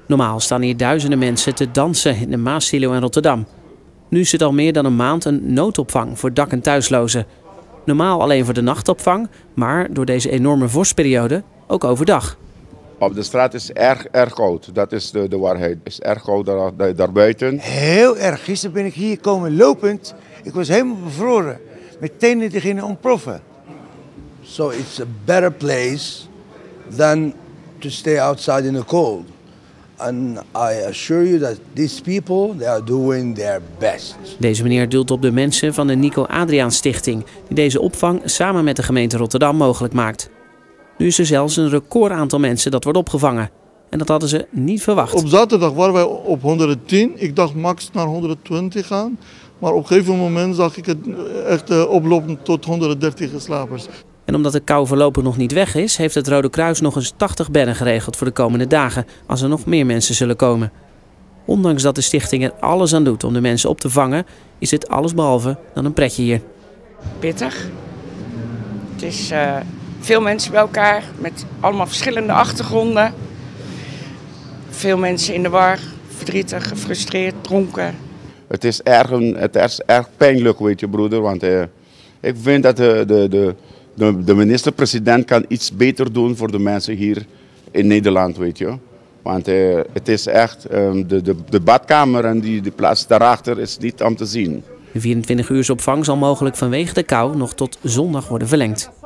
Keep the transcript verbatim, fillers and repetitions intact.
Normaal staan hier duizenden mensen te dansen in de Maassilo in Rotterdam. Nu is het al meer dan een maand een noodopvang voor dak- en thuislozen. Normaal alleen voor de nachtopvang, maar door deze enorme vorstperiode ook overdag. Op de straat is erg, erg koud. Dat is de, de waarheid. Het is erg koud daar, daar buiten. Heel erg. Gisteren ben ik hier komen lopend. Ik was helemaal bevroren. Mijn tenen die gingen ontploffen. So it's a better place than to stay outside in the cold. And I assure you that these people, they are doing their best. Deze meneer doelt op de mensen van de Nico Adriaan Stichting, die deze opvang samen met de gemeente Rotterdam mogelijk maakt. Nu is er zelfs een record aantal mensen dat wordt opgevangen. En dat hadden ze niet verwacht. Op zaterdag waren wij op honderdtien. Ik dacht max naar honderdtwintig gaan. Maar op een gegeven moment zag ik het echt uh, oplopen tot honderddertig slapers. En omdat de kou voorlopig nog niet weg is, heeft het Rode Kruis nog eens tachtig bedden geregeld voor de komende dagen, als er nog meer mensen zullen komen. Ondanks dat de stichting er alles aan doet om de mensen op te vangen, is het allesbehalve dan een pretje hier. Pittig. Het is uh, veel mensen bij elkaar met allemaal verschillende achtergronden. Veel mensen in de war, verdrietig, gefrustreerd, dronken. Het is erg, het is erg pijnlijk, weet je broeder, want uh, ik vind dat de, de, de, de, de minister-president kan iets beter doen voor de mensen hier in Nederland, weet je. Want uh, het is echt, um, de, de, de badkamer en die, de plaats daarachter is niet om te zien. De vierentwintig uursopvang zal mogelijk vanwege de kou nog tot zondag worden verlengd.